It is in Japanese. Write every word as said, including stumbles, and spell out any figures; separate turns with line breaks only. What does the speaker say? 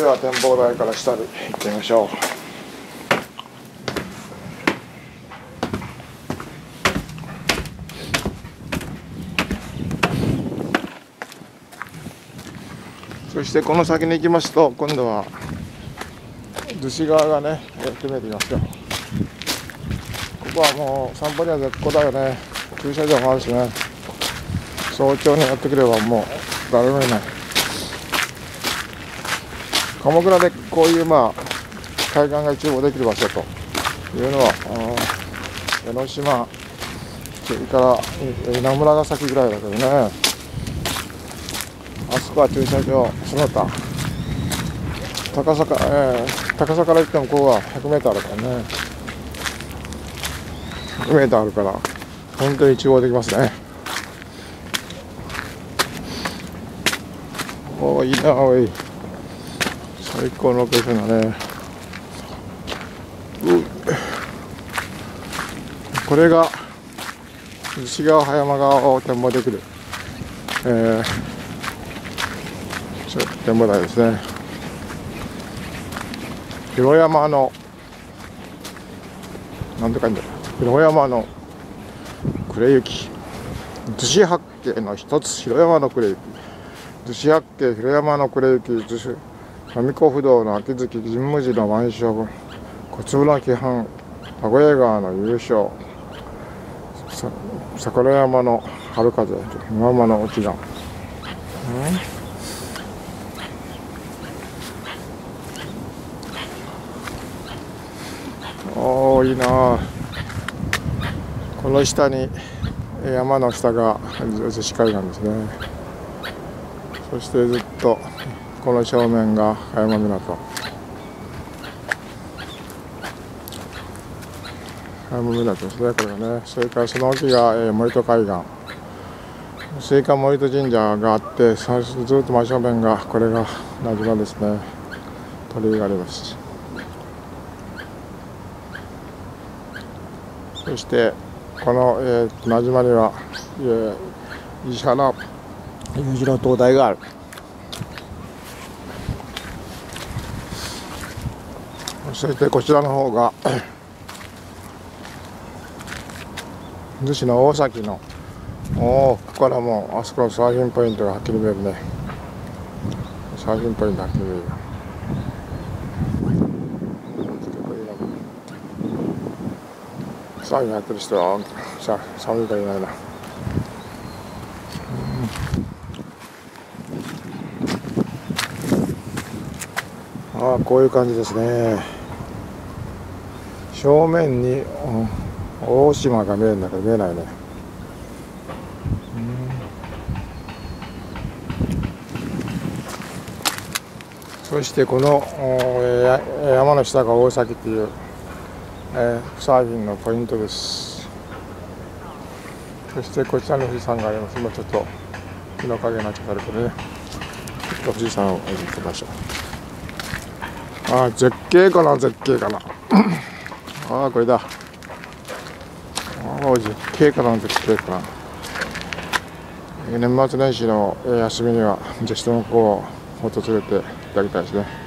では展望台から下に行ってみましょう。そしてこの先に行きますと、今度は逗子川がね見えてきますよ。ここはもう散歩には絶好だよね。駐車場もあるしね。早朝にやってくればもう誰もいない。鎌倉でこういうまあ海岸が一望できる場所というのは江ノ島、それから稲村ヶ崎ぐらいだけどね。あそこは駐車場その他高さか、えー、高さから言ってもここはひゃくメートルあるからね。ひゃくメートルあるから本当に一望できますね。おお、いいな、おい、最高のロケーションだね。うこれが西側葉山側を展望できる、えー、展望台ですね。広山のなんとかいいんだろう、広山の暮れ雪、逗子八景の一つ、広山の暮れ雪、逗子八景広山の暮れ雪、逗子上古不動の秋月神武寺の万象分、小粒の規範、羽越川の優勝、桜山の春風、今山の落ち岩、おお、いいな。この下に山の下が逗子海岸ですね。そしてずっとこの正面が葉山港、葉山港ですね、これがね。それからその奥が、えー、森戸海岸、水管森戸神社があって、ずっと真正面がこれが名島ですね。鳥居があります。そしてこの、えー、名島には、えー、石原裕次郎灯台がある。そしてこちらの方が逗子の大崎の、おお、ここからもうあそこのサーフィンポイントがはっきり見えるね。サーフィンポイントはっきり見える。サーフィンやってる人はさ寒いからいないな。ああ、こういう感じですね。正面に、うん、大島が見えるんだけど見えないね。そしてこの山の下が大崎っていう、えー、サーフィンのポイントです。そしてこちらの富士山があります。今ちょっと日の影になっちゃってるけどね、ちょっと富士山を見てみましょう。ああ、絶景かな、絶景かなああ、これだ。ああ、絶景かな、絶景かな。年末年始の休みにはぜひともここを訪れていただきたいですね。